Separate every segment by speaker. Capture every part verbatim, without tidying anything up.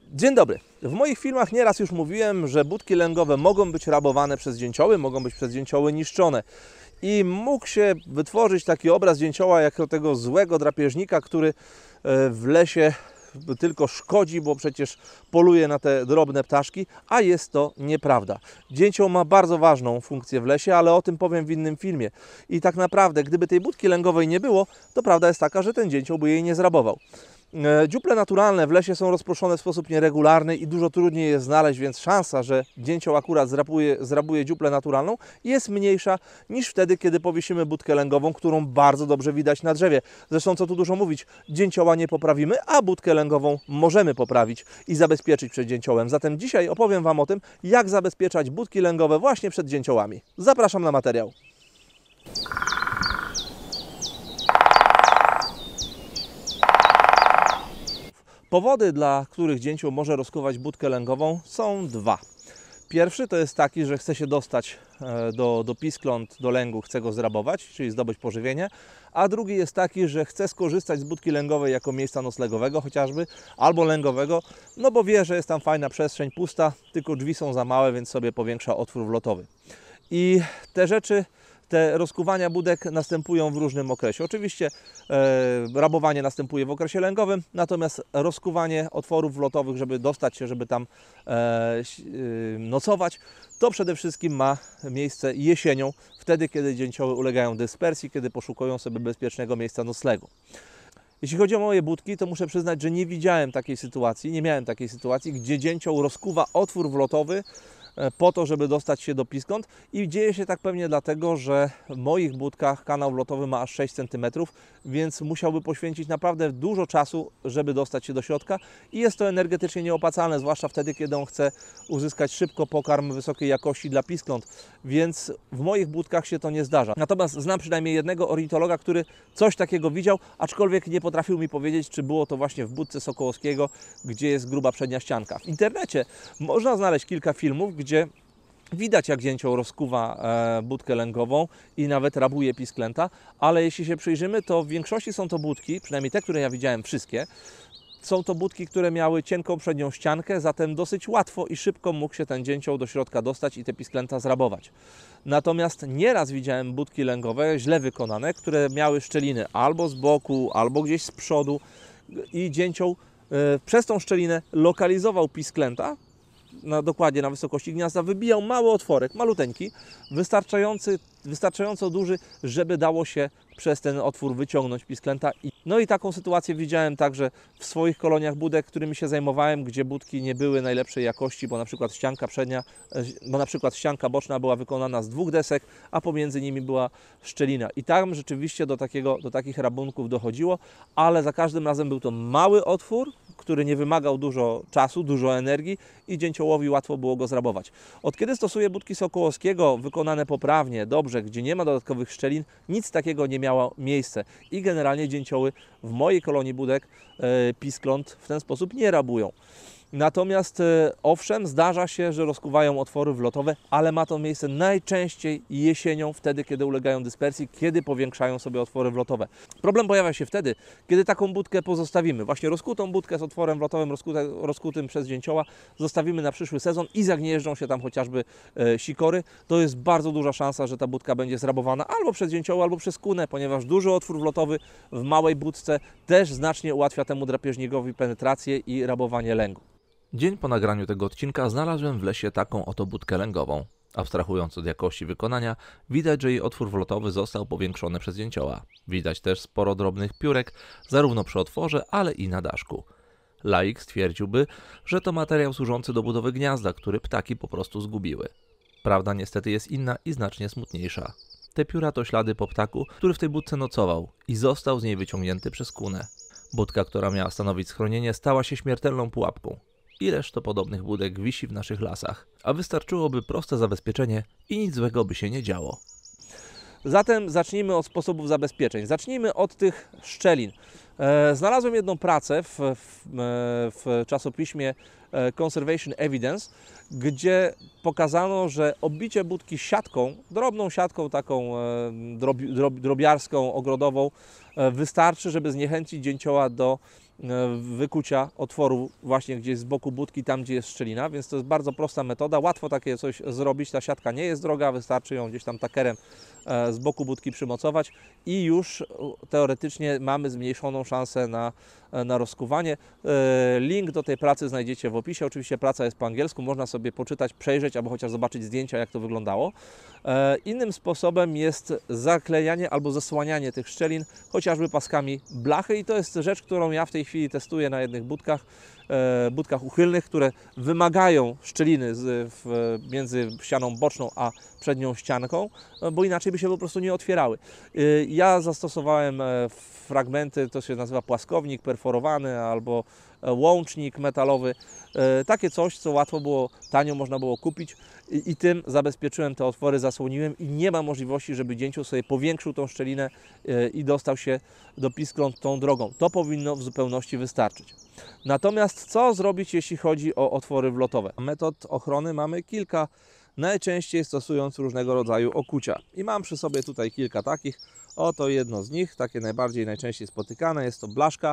Speaker 1: Dzień dobry. W moich filmach nieraz już mówiłem, że budki lęgowe mogą być rabowane przez dzięcioły, mogą być przez dzięcioły niszczone. I mógł się wytworzyć taki obraz dzięcioła jako tego złego drapieżnika, który w lesie tylko szkodzi, bo przecież poluje na te drobne ptaszki, a jest to nieprawda. Dzięcioł ma bardzo ważną funkcję w lesie, ale o tym powiem w innym filmie. I tak naprawdę, gdyby tej budki lęgowej nie było, to prawda jest taka, że ten dzięcioł by jej nie zrabował. Dziuple naturalne w lesie są rozproszone w sposób nieregularny i dużo trudniej je znaleźć, więc szansa, że dzięcioł akurat zrabuje, zrabuje dziuplę naturalną, jest mniejsza niż wtedy, kiedy powiesimy budkę lęgową, którą bardzo dobrze widać na drzewie. Zresztą, co tu dużo mówić, dzięcioła nie poprawimy, a budkę lęgową możemy poprawić i zabezpieczyć przed dzięciołem. Zatem dzisiaj opowiem Wam o tym, jak zabezpieczać budki lęgowe właśnie przed dzięciołami. Zapraszam na materiał. Powody, dla których dzięcioł może rozkuwać budkę lęgową, są dwa. Pierwszy to jest taki, że chce się dostać do, do piskląt, do lęgu, chce go zrabować, czyli zdobyć pożywienie, a drugi jest taki, że chce skorzystać z budki lęgowej jako miejsca noclegowego chociażby, albo lęgowego, no bo wie, że jest tam fajna przestrzeń, pusta, tylko drzwi są za małe, więc sobie powiększa otwór wlotowy. I te rzeczy, te rozkuwania budek następują w różnym okresie. Oczywiście e, rabowanie następuje w okresie lęgowym, natomiast rozkuwanie otworów wlotowych, żeby dostać się, żeby tam e, e, nocować, to przede wszystkim ma miejsce jesienią, wtedy kiedy dzięcioły ulegają dyspersji, kiedy poszukują sobie bezpiecznego miejsca noclegu. Jeśli chodzi o moje budki, to muszę przyznać, że nie widziałem takiej sytuacji, nie miałem takiej sytuacji, gdzie dzięcioł rozkuwa otwór wlotowy po to, żeby dostać się do piskląt, i dzieje się tak pewnie dlatego, że w moich budkach kanał wlotowy ma aż sześć centymetrów, więc musiałby poświęcić naprawdę dużo czasu, żeby dostać się do środka, i jest to energetycznie nieopłacalne, zwłaszcza wtedy, kiedy on chce uzyskać szybko pokarm wysokiej jakości dla piskląt, więc w moich budkach się to nie zdarza. Natomiast znam przynajmniej jednego ornitologa, który coś takiego widział, aczkolwiek nie potrafił mi powiedzieć, czy było to właśnie w budce Sokołowskiego, gdzie jest gruba przednia ścianka. W internecie można znaleźć kilka filmów, gdzie widać, jak dzięcioł rozkuwa e, budkę lęgową i nawet rabuje pisklęta, ale jeśli się przyjrzymy, to w większości są to budki, przynajmniej te, które ja widziałem, wszystkie, są to budki, które miały cienką przednią ściankę, zatem dosyć łatwo i szybko mógł się ten dzięcioł do środka dostać i te pisklęta zrabować. Natomiast nieraz widziałem budki lęgowe źle wykonane, które miały szczeliny albo z boku, albo gdzieś z przodu, i dzięcioł e, przez tą szczelinę lokalizował pisklęta, Na, dokładnie na wysokości gniazda, wybijał mały otworek, maluteńki, wystarczający, wystarczająco duży, żeby dało się przez ten otwór wyciągnąć pisklęta. No i taką sytuację widziałem także w swoich koloniach budek, którymi się zajmowałem, gdzie budki nie były najlepszej jakości, bo na przykład ścianka przednia, bo na przykład ścianka boczna była wykonana z dwóch desek, a pomiędzy nimi była szczelina. I tam rzeczywiście do, takiego, do takich rabunków dochodziło, ale za każdym razem był to mały otwór, który nie wymagał dużo czasu, dużo energii, i dzięciołowi łatwo było go zrabować. Od kiedy stosuję budki Sokołowskiego wykonane poprawnie, dobrze, gdzie nie ma dodatkowych szczelin, nic takiego nie miało miejsca i generalnie dzięcioły w mojej kolonii budek e, piskląt w ten sposób nie rabują. Natomiast e, owszem, zdarza się, że rozkuwają otwory wlotowe, ale ma to miejsce najczęściej jesienią, wtedy kiedy ulegają dyspersji, kiedy powiększają sobie otwory wlotowe. Problem pojawia się wtedy, kiedy taką budkę pozostawimy. Właśnie rozkutą budkę z otworem wlotowym, rozkute, rozkutym przez dzięcioła, zostawimy na przyszły sezon i zagnieżdżą się tam chociażby e, sikory. To jest bardzo duża szansa, że ta budka będzie zrabowana albo przez dzięcioła, albo przez kunę, ponieważ duży otwór wlotowy w małej budce też znacznie ułatwia temu drapieżnikowi penetrację i rabowanie lęgu.
Speaker 2: Dzień po nagraniu tego odcinka znalazłem w lesie taką oto budkę lęgową. Abstrahując od jakości wykonania, widać, że jej otwór wlotowy został powiększony przez dzięcioła. Widać też sporo drobnych piórek, zarówno przy otworze, ale i na daszku. Laik stwierdziłby, że to materiał służący do budowy gniazda, który ptaki po prostu zgubiły. Prawda niestety jest inna i znacznie smutniejsza. Te pióra to ślady po ptaku, który w tej budce nocował i został z niej wyciągnięty przez kunę. Budka, która miała stanowić schronienie, stała się śmiertelną pułapką. Ileż to podobnych budek wisi w naszych lasach, a wystarczyłoby proste zabezpieczenie i nic złego by się nie działo.
Speaker 1: Zatem zacznijmy od sposobów zabezpieczeń. Zacznijmy od tych szczelin. E, znalazłem jedną pracę w, w, w czasopiśmie Conservation Evidence, gdzie pokazano, że obicie budki siatką, drobną siatką taką drobi, drob, drobiarską, ogrodową, wystarczy, żeby zniechęcić dzięcioła do wykucia otworu właśnie gdzieś z boku budki, tam gdzie jest szczelina, więc to jest bardzo prosta metoda, łatwo takie coś zrobić, ta siatka nie jest droga, wystarczy ją gdzieś tam takerem z boku budki przymocować i już teoretycznie mamy zmniejszoną szansę na, na rozkuwanie. Link do tej pracy znajdziecie w opisie, oczywiście praca jest po angielsku, można sobie poczytać, przejrzeć albo chociaż zobaczyć zdjęcia, jak to wyglądało. Innym sposobem jest zaklejanie albo zasłanianie tych szczelin chociażby paskami blachy i to jest rzecz, którą ja w tej chwili testuję na jednych budkach, budkach uchylnych, które wymagają szczeliny z, w, między ścianą boczną a przednią ścianką, bo inaczej by się po prostu nie otwierały. Ja zastosowałem fragmenty, to się nazywa płaskownik perforowany albo łącznik metalowy, takie coś, co łatwo było, tanio można było kupić i, i tym zabezpieczyłem te otwory, zasłoniłem i nie ma możliwości, żeby dzięcioł sobie powiększył tą szczelinę i dostał się do piskląt tą drogą. To powinno w zupełności wystarczyć. Natomiast co zrobić, jeśli chodzi o otwory wlotowe? Metod ochrony mamy kilka, najczęściej stosując różnego rodzaju okucia. I mam przy sobie tutaj kilka takich. Oto jedno z nich, takie najbardziej najczęściej spotykane, jest to blaszka,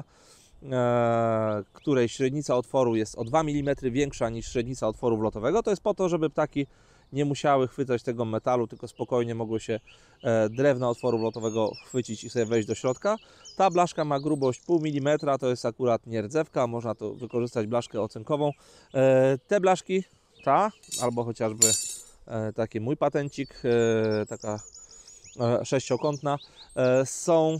Speaker 1: e, której średnica otworu jest o dwa milimetry większa niż średnica otworu wlotowego. To jest po to, żeby ptaki nie musiały chwytać tego metalu, tylko spokojnie mogły się e, drewna otworu wlotowego chwycić i sobie wejść do środka. Ta blaszka ma grubość pół milimetra, to jest akurat nierdzewka, można to wykorzystać blaszkę ocynkową. E, te blaszki, ta albo chociażby e, taki mój patencik, e, taka e, sześciokątna, e, są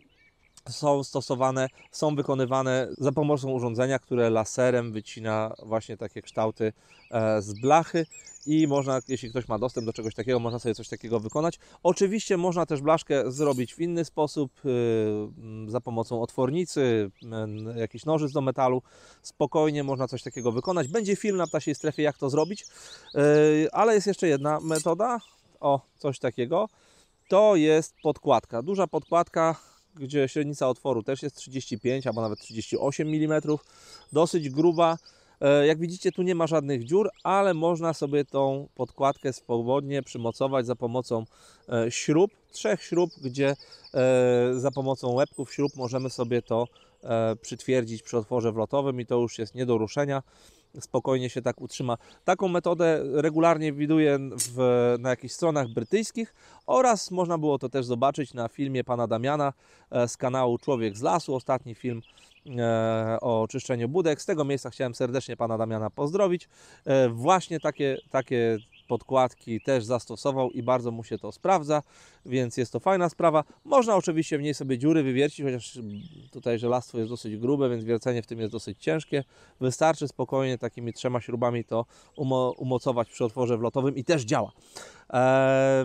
Speaker 1: są stosowane, są wykonywane za pomocą urządzenia, które laserem wycina właśnie takie kształty z blachy i można, jeśli ktoś ma dostęp do czegoś takiego, można sobie coś takiego wykonać. Oczywiście można też blaszkę zrobić w inny sposób, za pomocą otwornicy, jakichś nożyc do metalu. Spokojnie można coś takiego wykonać. Będzie film na Ptasiej Strefie, jak to zrobić, ale jest jeszcze jedna metoda, o, coś takiego, to jest podkładka, duża podkładka, gdzie średnica otworu też jest trzydzieści pięć albo nawet trzydzieści osiem milimetrów, dosyć gruba. Jak widzicie, tu nie ma żadnych dziur, ale można sobie tą podkładkę swobodnie przymocować za pomocą śrub, trzech śrub, gdzie za pomocą łebków śrub możemy sobie to przytwierdzić przy otworze wlotowym i to już jest nie do ruszenia. Spokojnie się tak utrzyma. Taką metodę regularnie widuję w, na jakichś stronach brytyjskich oraz można było to też zobaczyć na filmie pana Damiana z kanału Człowiek z Lasu, ostatni film e, o czyszczeniu budek. Z tego miejsca chciałem serdecznie pana Damiana pozdrowić. E, właśnie takie, takie podkładki też zastosował i bardzo mu się to sprawdza, więc jest to fajna sprawa. Można oczywiście w niej sobie dziury wywiercić, chociaż tutaj żelastwo jest dosyć grube, więc wiercenie w tym jest dosyć ciężkie. Wystarczy spokojnie takimi trzema śrubami to umo umocować przy otworze wlotowym i też działa. Eee...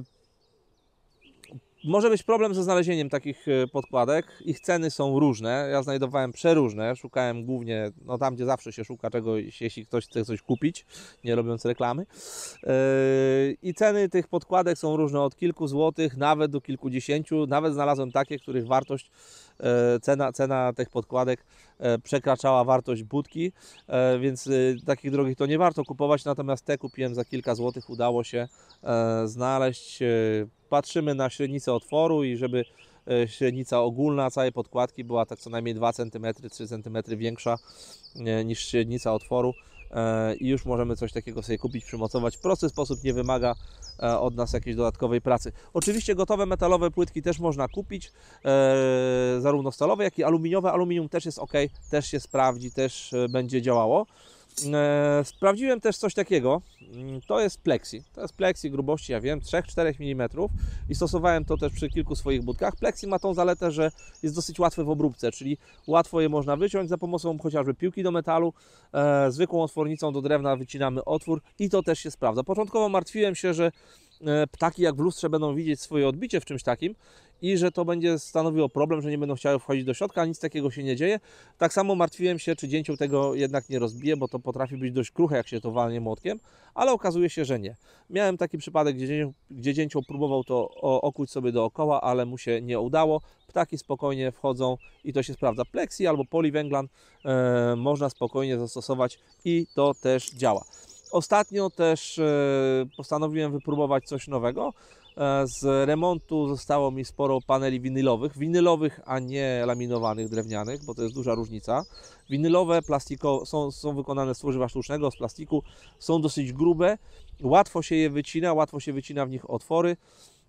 Speaker 1: Może być problem ze znalezieniem takich podkładek. Ich ceny są różne. Ja znajdowałem przeróżne. Szukałem głównie no tam, gdzie zawsze się szuka czegoś, jeśli ktoś chce coś kupić, nie robiąc reklamy. Yy, I ceny tych podkładek są różne od kilku złotych, nawet do kilkudziesięciu. Nawet znalazłem takie, których wartość, yy, cena, cena tych podkładek yy, przekraczała wartość budki, yy, więc yy, takich drogich to nie warto kupować. Natomiast te kupiłem za kilka złotych. Udało się yy, znaleźć. Yy, Patrzymy na średnicę otworu i żeby średnica ogólna całej podkładki była tak co najmniej dwa centymetry, trzy centymetry większa niż średnica otworu i już możemy coś takiego sobie kupić, przymocować. W prosty sposób, nie wymaga od nas jakiejś dodatkowej pracy. Oczywiście gotowe metalowe płytki też można kupić, zarówno stalowe, jak i aluminiowe. Aluminium też jest ok, też się sprawdzi, też będzie działało. Sprawdziłem też coś takiego, to jest plexi, to jest plexi grubości, ja wiem, trzy do czterech milimetrów i stosowałem to też przy kilku swoich budkach. Plexi ma tą zaletę, że jest dosyć łatwe w obróbce, czyli łatwo je można wyciąć za pomocą chociażby piłki do metalu, e, zwykłą otwornicą do drewna wycinamy otwór i to też się sprawdza. Początkowo martwiłem się, że ptaki jak w lustrze będą widzieć swoje odbicie w czymś takim i że to będzie stanowiło problem, że nie będą chciały wchodzić do środka, a nic takiego się nie dzieje. Tak samo martwiłem się, czy dzięcioł tego jednak nie rozbije, bo to potrafi być dość kruche, jak się to walnie młotkiem, ale okazuje się, że nie. Miałem taki przypadek, gdzie dzięcioł, gdzie dzięcioł próbował to okuć sobie dookoła, ale mu się nie udało. Ptaki spokojnie wchodzą i to się sprawdza. Plexi albo poliwęglan e, można spokojnie zastosować i to też działa. Ostatnio też e, postanowiłem wypróbować coś nowego. E, Z remontu zostało mi sporo paneli winylowych, winylowych, a nie laminowanych, drewnianych, bo to jest duża różnica. Winylowe plastiko, są, są wykonane z tworzywa sztucznego, z plastiku, są dosyć grube, łatwo się je wycina, łatwo się wycina w nich otwory.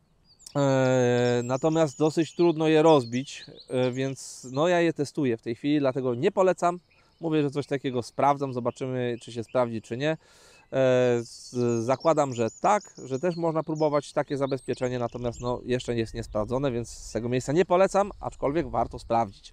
Speaker 1: E, natomiast dosyć trudno je rozbić, e, więc no ja je testuję w tej chwili, dlatego nie polecam. Mówię, że coś takiego sprawdzam, zobaczymy, czy się sprawdzi, czy nie. E, z, zakładam, że tak, że też można próbować takie zabezpieczenie, natomiast no, jeszcze jest niesprawdzone, więc z tego miejsca nie polecam, aczkolwiek warto sprawdzić.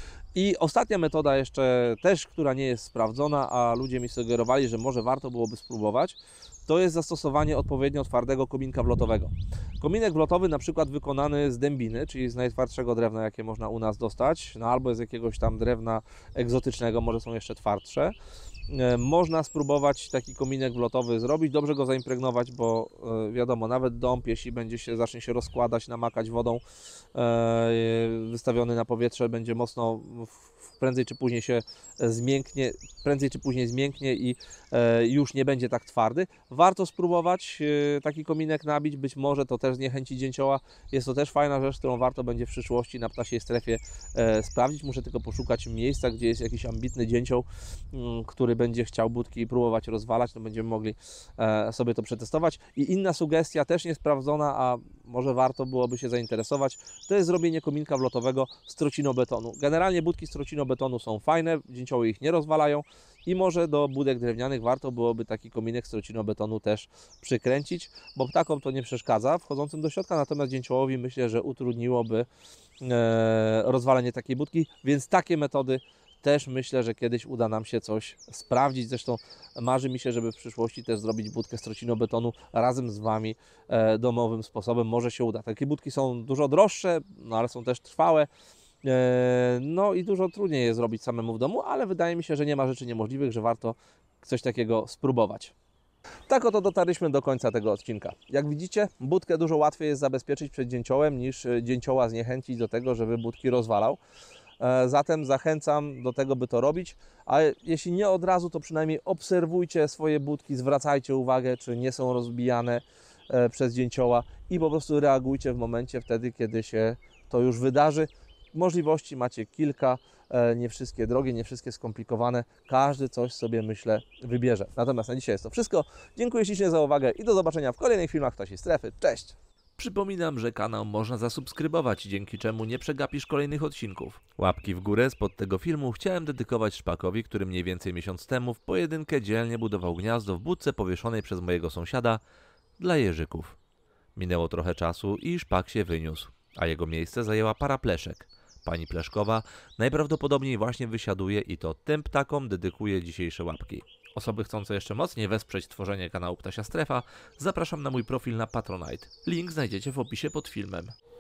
Speaker 1: I ostatnia metoda jeszcze też, która nie jest sprawdzona, a ludzie mi sugerowali, że może warto byłoby spróbować, to jest zastosowanie odpowiednio twardego kominka wlotowego. Kominek wlotowy na przykład wykonany z dębiny, czyli z najtwardszego drewna, jakie można u nas dostać, no albo z jakiegoś tam drewna egzotycznego, może są jeszcze twardsze. E, Można spróbować taki kominek wlotowy zrobić, dobrze go zaimpregnować, bo e, wiadomo, nawet dąb, jeśli będzie się, zacznie się rozkładać, namakać wodą, e, wystawiony na powietrze, będzie mocno, w- prędzej czy później się zmięknie, prędzej czy później zmięknie i e, już nie będzie tak twardy. Warto spróbować e, taki kominek nabić, być może to też zniechęci dzięcioła. Jest to też fajna rzecz, którą warto będzie w przyszłości na ptasiej strefie e, sprawdzić. Muszę tylko poszukać miejsca, gdzie jest jakiś ambitny dzięcioł, m, który będzie chciał budki próbować rozwalać, to będziemy mogli e, sobie to przetestować. I inna sugestia, też niesprawdzona, a może warto byłoby się zainteresować, to jest zrobienie kominka wlotowego z trocinobetonu. Generalnie budki z trocinobetonu są fajne, dzięcioły ich nie rozwalają i może do budek drewnianych warto byłoby taki kominek z trocinobetonu też przykręcić, bo ptakom to nie przeszkadza wchodzącym do środka, natomiast dzięciołowi myślę, że utrudniłoby e, rozwalenie takiej budki, więc takie metody też myślę, że kiedyś uda nam się coś sprawdzić. Zresztą marzy mi się, żeby w przyszłości też zrobić budkę z trocinobetonu razem z Wami e, domowym sposobem. Może się uda. Takie budki są dużo droższe, no ale są też trwałe. E, no i dużo trudniej je zrobić samemu w domu, ale wydaje mi się, że nie ma rzeczy niemożliwych, że warto coś takiego spróbować. Tak oto dotarliśmy do końca tego odcinka. Jak widzicie, budkę dużo łatwiej jest zabezpieczyć przed dzięciołem, niż dzięcioła zniechęcić do tego, żeby budki rozwalał. E, Zatem zachęcam do tego, by to robić, a jeśli nie od razu, to przynajmniej obserwujcie swoje budki, zwracajcie uwagę, czy nie są rozbijane e, przez dzięcioła i po prostu reagujcie w momencie wtedy, kiedy się to już wydarzy. Możliwości macie kilka, e, nie wszystkie drogie, nie wszystkie skomplikowane, każdy coś sobie, myślę, wybierze. Natomiast na dzisiaj jest to wszystko. Dziękuję ślicznie za uwagę i do zobaczenia w kolejnych filmach Ptasiej Strefy. Cześć!
Speaker 2: Przypominam, że kanał można zasubskrybować, dzięki czemu nie przegapisz kolejnych odcinków. Łapki w górę spod tego filmu chciałem dedykować Szpakowi, który mniej więcej miesiąc temu w pojedynkę dzielnie budował gniazdo w budce powieszonej przez mojego sąsiada dla jeżyków. Minęło trochę czasu i Szpak się wyniósł, a jego miejsce zajęła para pleszek. Pani Pleszkowa najprawdopodobniej właśnie wysiaduje i to tym ptakom dedykuje dzisiejsze łapki. Osoby chcące jeszcze mocniej wesprzeć tworzenie kanału Ptasia Strefa, zapraszam na mój profil na Patronite. Link znajdziecie w opisie pod filmem.